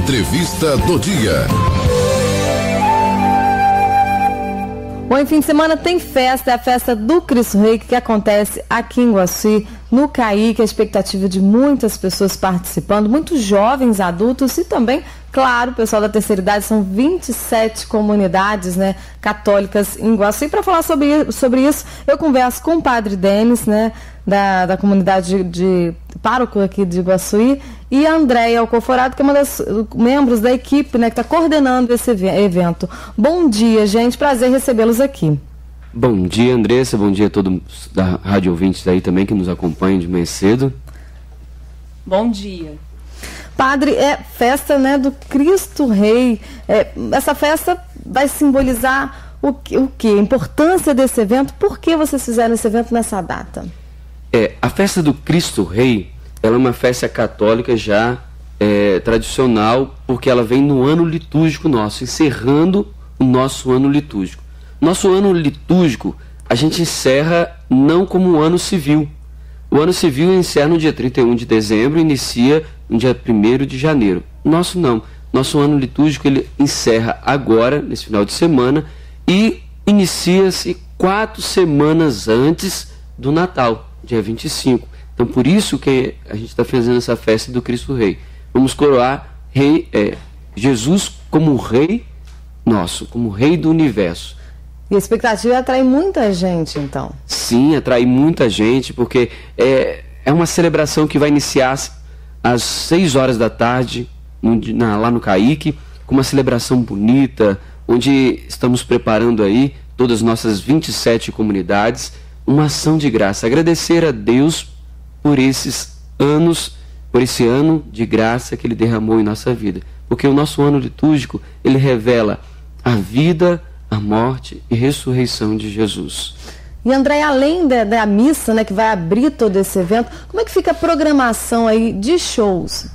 Entrevista do dia. Bom, em fim de semana tem festa, é a festa do Cristo Rei, que acontece aqui em Iguaçu, no CAIC, a expectativa de muitas pessoas participando, muitos jovens, adultos e também, claro, o pessoal da terceira idade. São 27 comunidades, né, católicas em Iguaçu. E para falar sobre isso, eu converso com o Padre Denis, né, da comunidade de pároco aqui de Iguaçu, e a Andréia Alcoforado, que é uma das membros da equipe, né, que está coordenando esse evento. Bom dia, gente, prazer recebê-los aqui. Bom dia, Andressa, bom dia a todos da Rádio Ouvintes aí também que nos acompanham de manhã cedo. Bom dia. Padre, é festa, né, do Cristo Rei. Essa festa vai simbolizar o quê? A importância desse evento? Por que vocês fizeram esse evento nessa data? A festa do Cristo Rei, ela é uma festa católica já tradicional, porque ela vem no ano litúrgico nosso, encerrando o nosso ano litúrgico. Nosso ano litúrgico, a gente encerra não como o ano civil. O ano civil encerra no dia 31 de dezembro e inicia no dia 1º de janeiro. Nosso não. Nosso ano litúrgico, ele encerra agora, nesse final de semana, e inicia-se 4 semanas antes do Natal, dia 25. Então, por isso que a gente está fazendo essa festa do Cristo Rei. Vamos coroar Jesus como Rei nosso, como Rei do Universo. E a expectativa é atrair muita gente, então. Sim, atrai muita gente, porque é uma celebração que vai iniciar às 6 horas da tarde, lá no CAIC, com uma celebração bonita, onde estamos preparando aí, todas as nossas 27 comunidades, uma ação de graça. Agradecer a Deus por esses anos, por esse ano de graça que Ele derramou em nossa vida. Porque o nosso ano litúrgico, ele revela a vida, a morte e ressurreição de Jesus. E André, além da missa, né, que vai abrir todo esse evento, como é que fica a programação aí de shows?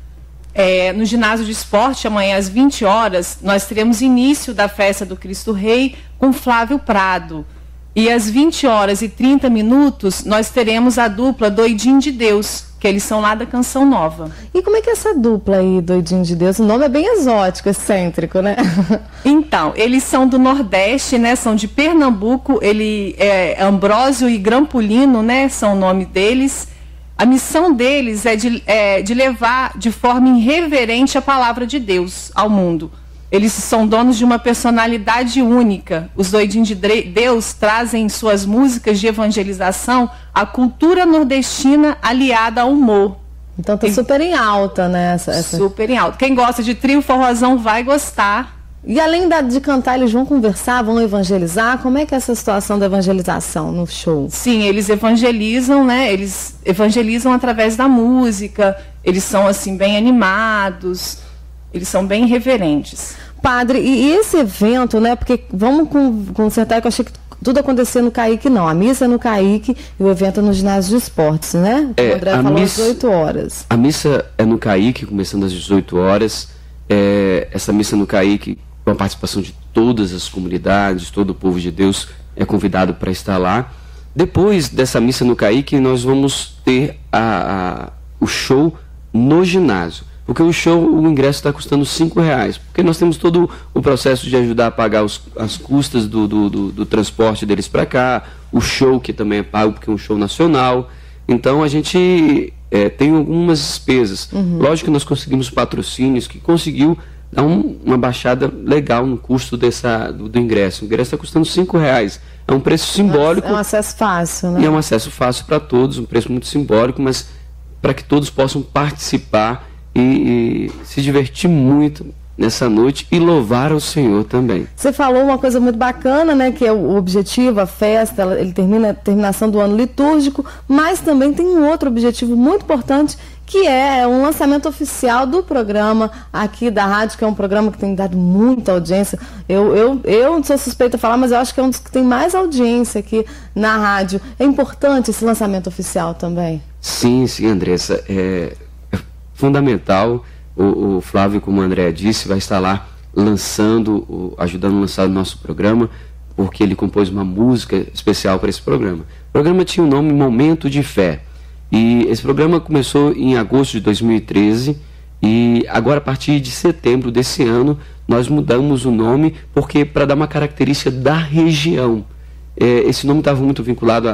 No ginásio de esporte, amanhã às 20 horas, nós teremos início da festa do Cristo Rei com Flávio Prado. E às 20 horas e 30 minutos, nós teremos a dupla Doidinho de Deus, que eles são lá da Canção Nova. E como é que é essa dupla aí, Doidinho de Deus? O nome é bem exótico, excêntrico, né? Então, eles são do Nordeste, né? São de Pernambuco. Ele é Ambrósio e Grampolino, né? São o nome deles. A missão deles é de levar de forma irreverente a palavra de Deus ao mundo. Eles são donos de uma personalidade única. Os Doidinhos de Deus trazem em suas músicas de evangelização a cultura nordestina aliada ao humor. Então tá super em alta, né? Super em alta. Quem gosta de trio forrozão vai gostar. E além de cantar, eles vão conversar, vão evangelizar? Como é que é essa situação da evangelização no show? Sim, eles evangelizam, né? Eles evangelizam através da música. Eles são, assim, bem animados. Eles são bem reverentes. Padre, e esse evento, né? Porque vamos consertar, que eu achei que tudo acontecia no CAIC, não. A missa é no CAIC e o evento é no ginásio de esportes, né? O André falou às 18 horas. A missa é no CAIC, começando às 18 horas. Essa missa no CAIC, com a participação de todas as comunidades, todo o povo de Deus é convidado para estar lá. Depois dessa missa no CAIC, nós vamos ter o show no ginásio. Porque o ingresso está custando R$5, porque nós temos todo o processo de ajudar a pagar as custas do transporte deles para cá, o show que também é pago porque é um show nacional. Então a gente tem algumas despesas. Lógico que nós conseguimos patrocínios que conseguiu dar uma baixada legal no custo do ingresso. O ingresso está custando R$5. É um preço simbólico. É um acesso fácil, né? E é um acesso fácil para todos, um preço muito simbólico, mas para que todos possam participar e se divertir muito nessa noite e louvar ao Senhor também. Você falou uma coisa muito bacana, né, que é o objetivo, a festa, ele termina a terminação do ano litúrgico, mas também tem um outro objetivo muito importante, que é um lançamento oficial do programa aqui da rádio, que é um programa que tem dado muita audiência. Eu não sou suspeita de falar, mas eu acho que é um dos que tem mais audiência aqui na rádio. É importante esse lançamento oficial também? Sim, Andressa. É fundamental. O Flávio, como a Andréa disse, vai estar lá ajudando a lançar o nosso programa, porque ele compôs uma música especial para esse programa. O programa tinha o nome Momento de Fé. E esse programa começou em agosto de 2013 E agora, a partir de setembro desse ano, nós mudamos o nome porque para dar uma característica da região. Esse nome estava muito vinculado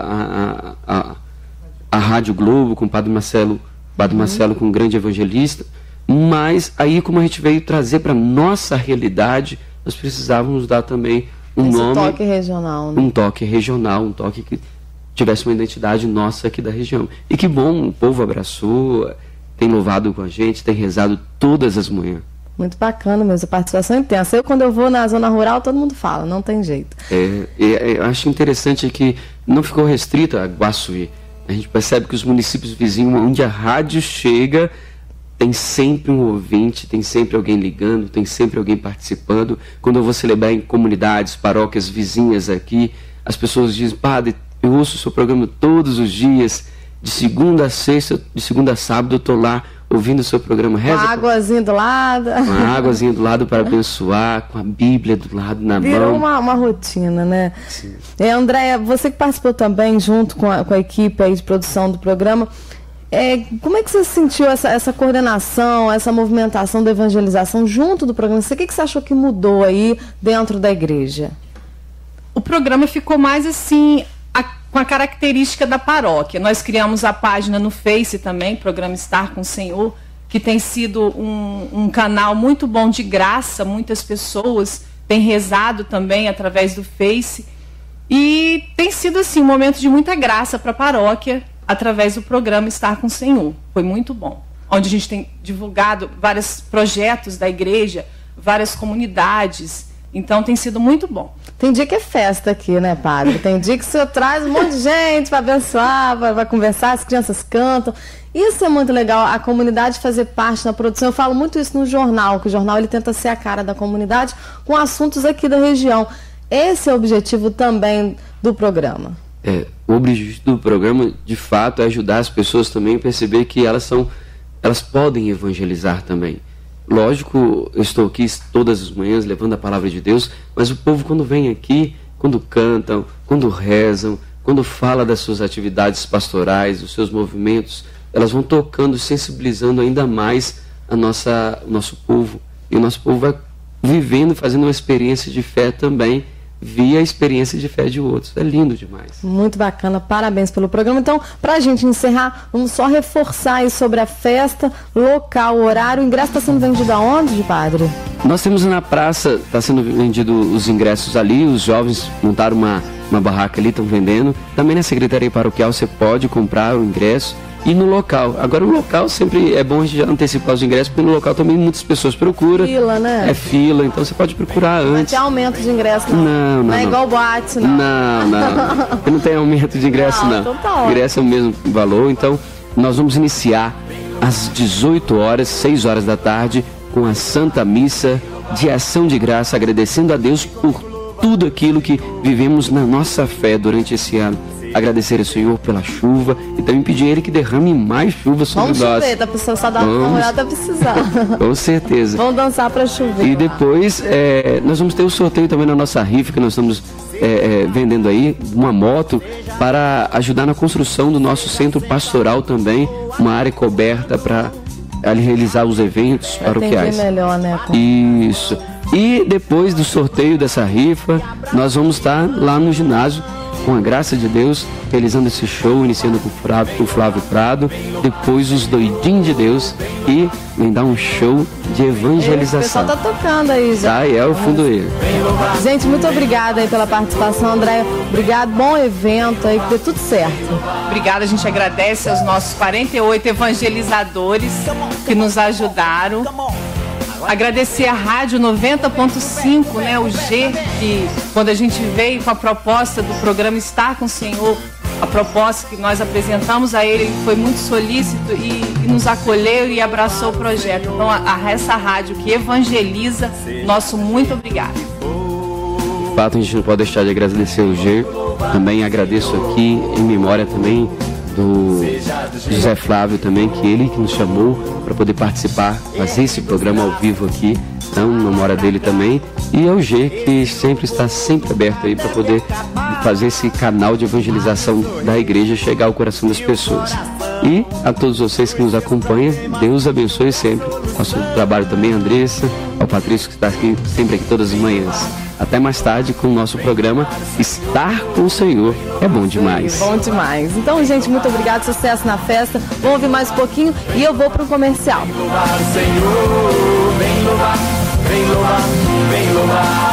à Rádio Globo, com o Padre Marcelo como um grande evangelista, mas aí, como a gente veio trazer para nossa realidade, nós precisávamos dar também um nome, toque regional, né? Um toque regional, um toque que tivesse uma identidade nossa aqui da região. E que bom, o povo abraçou, tem louvado com a gente, tem rezado todas as manhãs. Muito bacana mesmo, a participação intensa. Quando eu vou na zona rural, todo mundo fala, não tem jeito. Eu acho interessante que não ficou restrito a Guaçuí. A gente percebe que os municípios vizinhos, onde a rádio chega, tem sempre um ouvinte, tem sempre alguém ligando, tem sempre alguém participando. Quando eu vou celebrar em comunidades, paróquias vizinhas aqui, as pessoas dizem: padre, eu ouço o seu programa todos os dias, de segunda a sexta, de segunda a sábado, eu estou lá ouvindo o seu programa. Reza com a águazinha do lado. Com a águazinha do lado para abençoar, com a Bíblia do lado na mão. Virou uma rotina, né? Sim. Andréia, você que participou também junto com a equipe aí de produção do programa, como é que você sentiu essa coordenação, essa movimentação da evangelização junto do programa? O que você achou que mudou aí dentro da igreja? O programa ficou mais assim, com a característica da paróquia. Nós criamos a página no Face também, Programa Estar com o Senhor, que tem sido um canal muito bom de graça. Muitas pessoas têm rezado também através do Face. E tem sido assim, um momento de muita graça para a paróquia, através do programa Estar com o Senhor. Foi muito bom. Onde a gente tem divulgado vários projetos da igreja, várias comunidades. Então tem sido muito bom. Tem dia que é festa aqui, né, padre? Tem dia que o senhor traz um monte de gente para abençoar, vai conversar, as crianças cantam. Isso é muito legal, a comunidade fazer parte na produção. Eu falo muito isso no jornal, que o jornal ele tenta ser a cara da comunidade com assuntos aqui da região. Esse é o objetivo também do programa. O objetivo do programa, de fato, é ajudar as pessoas também a perceber que elas podem evangelizar também. Lógico, eu estou aqui todas as manhãs levando a palavra de Deus, mas o povo, quando vem aqui, quando cantam, quando rezam, quando fala das suas atividades pastorais, dos seus movimentos, elas vão tocando, sensibilizando ainda mais o nosso povo. E o nosso povo vai vivendo, fazendo uma experiência de fé também, via a experiência de fé de outros. É lindo demais. Muito bacana, parabéns pelo programa. Então, para a gente encerrar, vamos só reforçar aí sobre a festa, local, horário. O ingresso está sendo vendido aonde, padre? Nós temos na praça, está sendo vendido os ingressos ali, os jovens montaram uma barraca ali, estão vendendo. Também na Secretaria Paroquial você pode comprar o ingresso. E no local. Agora, o local sempre é bom a gente antecipar os ingressos, porque no local também muitas pessoas procuram. Fila, né? É fila, então você pode procurar antes. Não tem aumento de ingresso, não. Não é igual boate, não. Não tem aumento de ingresso, não. Então tá ótimo. O ingresso é o mesmo valor. Então, nós vamos iniciar às 18 horas, 6 horas da tarde, com a Santa Missa de Ação de Graça, agradecendo a Deus por tudo aquilo que vivemos na nossa fé durante esse ano. Agradecer ao Senhor pela chuva e também pedir a Ele que derrame mais chuva sobre nós. Vamos chover, tá precisando, só dar uma olhada, tá precisando. Com certeza. Vamos dançar para chover. E depois nós vamos ter o sorteio também na nossa rifa, que nós estamos vendendo aí, uma moto para ajudar na construção do nosso centro pastoral também, uma área coberta para ali realizar os eventos paroquiais. Melhor, né? Isso. E depois do sorteio dessa rifa, nós vamos estar lá no ginásio, com a graça de Deus, realizando esse show, iniciando com o Flávio Prado, depois os Doidinhos de Deus e vem dar um show de evangelização. O pessoal tá tocando aí já. Tá, é o fundo ele. Gente, muito obrigada aí pela participação, Andréia. Obrigado, bom evento aí, que dê tudo certo. Obrigada, a gente agradece aos nossos 48 evangelizadores que nos ajudaram. Agradecer a Rádio 90.5, né, o G, que quando a gente veio com a proposta do programa Estar com o Senhor, a proposta que nós apresentamos a ele foi muito solícito e nos acolheu e abraçou o projeto. Então, essa rádio que evangeliza, nosso muito obrigado. De fato, a gente não pode deixar de agradecer o G. Também agradeço aqui, em memória também, do José Flávio também, que ele que nos chamou para poder participar, fazer esse programa ao vivo aqui, então, memória dele também, e ao G, que sempre está aberto aí para poder fazer esse canal de evangelização da igreja chegar ao coração das pessoas. E a todos vocês que nos acompanham, Deus abençoe sempre. Nosso trabalho também, Andressa, ao Patrício que está aqui, sempre aqui todas as manhãs. Até mais tarde com o nosso programa Estar com o Senhor é bom demais. Bom demais. Então, gente, muito obrigado. Sucesso na festa. Vamos ouvir mais um pouquinho e eu vou para um comercial. Vem louvar, Senhor, vem louvar, vem louvar, vem louvar.